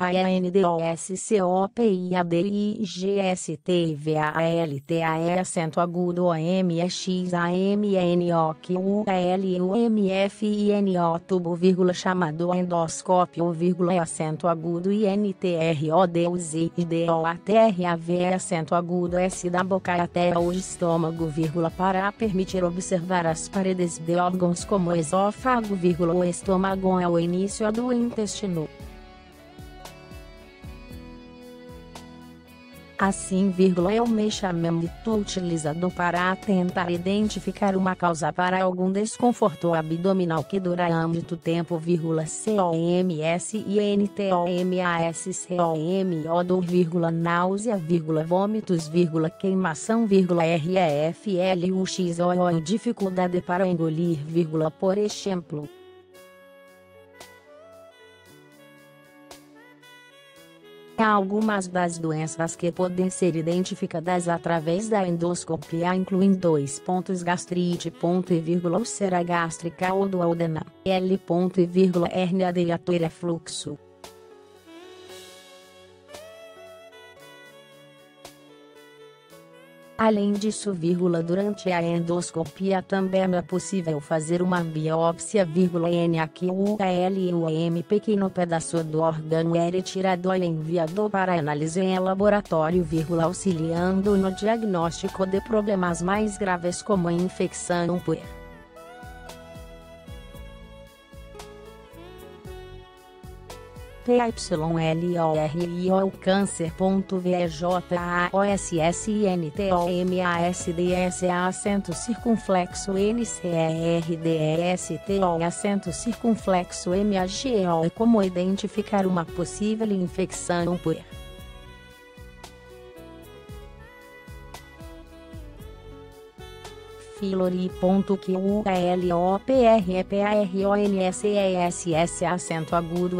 ANDOSCOPIADIGSTVALTAE acento agudo OMXAMNOQULMFINO tubo vírgula chamado endoscópio vírgula acento agudo INTRODUZIDOATRAV acento agudo S da boca até o estômago vírgula para permitir observar as paredes de órgãos como o esôfago vírgula o estômago é o início do intestino. Assim, é o método utilizado para tentar identificar uma causa para algum desconforto abdominal que dura muito tempo, COMS, dor, náusea, vômitos, queimação, REFLUXO, dificuldade para engolir, por exemplo. Há algumas das doenças que podem ser identificadas através da endoscopia, incluindo 2 pontos gastrite, úlcera gástrica ou duodena, hérnia de hiato e refluxo. Além disso, durante a endoscopia também é possível fazer uma biópsia, NaQULM pequeno pedaço do órgão é retirado e enviado para análise em laboratório, auxiliando no diagnóstico de problemas mais graves como infecção por PYLORIO câncer.VJAOSSINTOMASDSA acento circunflexo NCERDESTO acento circunflexo MAGO como identificar uma possível infecção por pylori.QULOPREPARONSESS acento agudo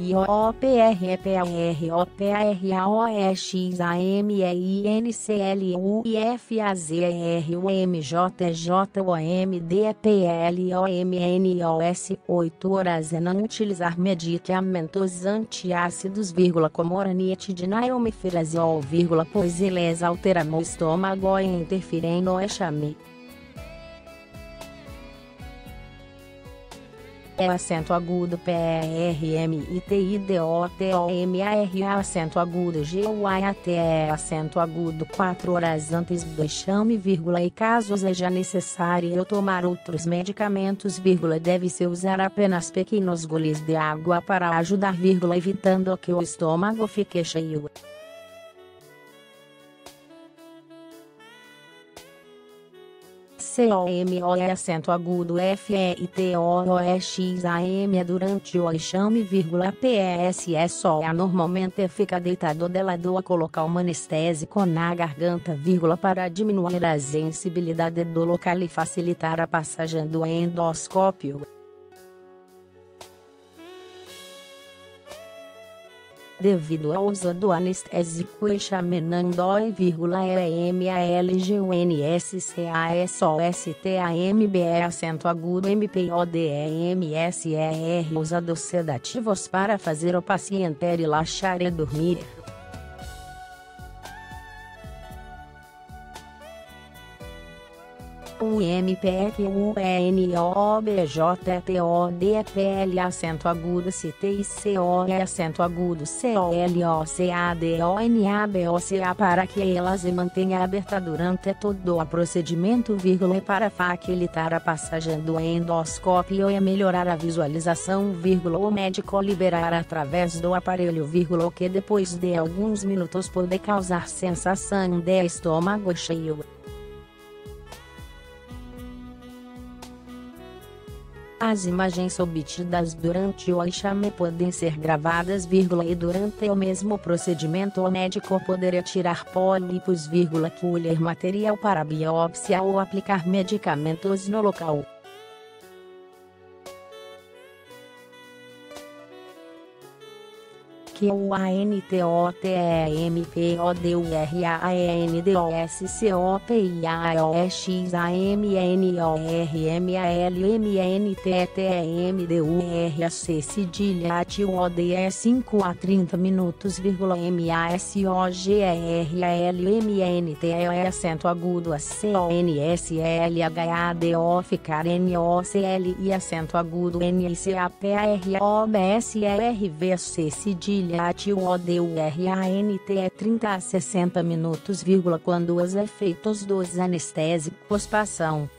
RIOPREPAROXINSLUFAZERUMJJOMDPLOMNOS 8 horas e não utilizar medicamentos antiácidos, como ranitidina e omeprazol, pois eles alteram o estômago e interferem no enxame. Acento agudo PRMITIDOTOMARA acento agudo GUATE acento agudo 4 horas antes do enxame, e caso seja necessário tomar outros medicamentos, deve-se usar apenas pequenos goles de água para ajudar, evitando que o estômago fique cheio. COMO acento agudo FEITOOXAM durante o enxame, PSSO normalmente fica deitado de lado a colocar um anestésico na garganta, para diminuir a sensibilidade do local e facilitar a passagem do endoscópio. Devido ao uso do anestésico enxamenandói, EMALGUNSCASOSTAMBE acento agudo MPODEMSER usados sedativos para fazer o paciente relaxar e dormir. O MPEQUENOBJTODPL acento agudo CTICO acento agudo COLOCADONABOCA para que ela se mantenha aberta durante todo o procedimento, e para facilitar a passagem do endoscópio e melhorar a visualização, o médico liberar através do aparelho, o que depois de alguns minutos pode causar sensação de estômago cheio. As imagens obtidas durante o enxame podem ser gravadas, e durante o mesmo procedimento o médico poderá tirar pólipos, colher material para biópsia ou aplicar medicamentos no local. QUANTORMASQUANTORMASQUANTORMASQUANTORMASQUANTORMASQUANTORMASQUANTORMAS 5 a 30 minutos, acento agudo ACONSLHADO ficar NOCL e acento agudo NICAPROBSLRVC cedilha ATIODURANTE 30 a 60 minutos, quando os efeitos dos anestésicos passam.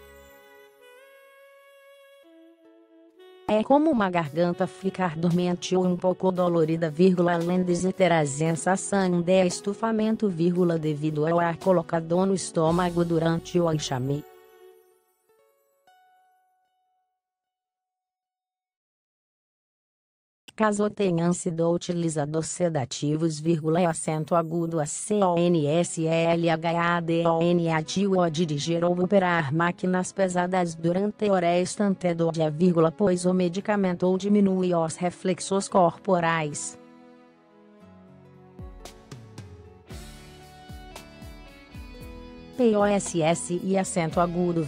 É como uma garganta ficar dormente ou um pouco dolorida, além de ter a sensação de estufamento, devido ao ar colocado no estômago durante o enxame. Caso tenham sido utilizados sedativos, acento agudo ACONSLHADON ativo dirigir ou operar máquinas pesadas durante o restante do dia, pois o medicamento diminui os reflexos corporais. POSS e acento agudo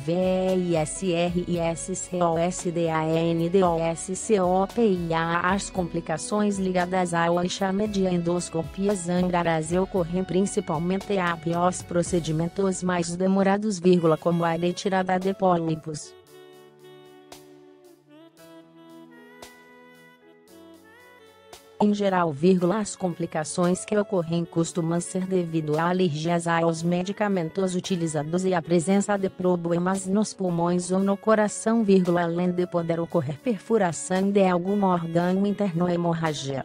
VISRISCOSDANDOSCOPIA. As complicações ligadas ao enxame de endoscopias húngaras ocorrem principalmente após procedimentos mais demorados, como a retirada de pólipos. Em geral, as complicações que ocorrem costumam ser devido a alergias aos medicamentos utilizados e a presença de problemas nos pulmões ou no coração, além de poder ocorrer perfuração de algum órgão interno, hemorragia.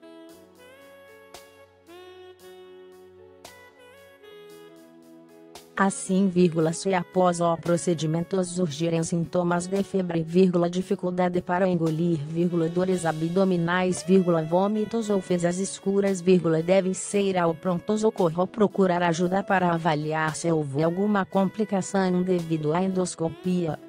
Assim, se após o procedimento surgirem sintomas de febre, dificuldade para engolir, dores abdominais, vômitos ou fezes escuras, devem ser ao pronto-socorro ou procurar ajuda para avaliar se houve alguma complicação devido à endoscopia.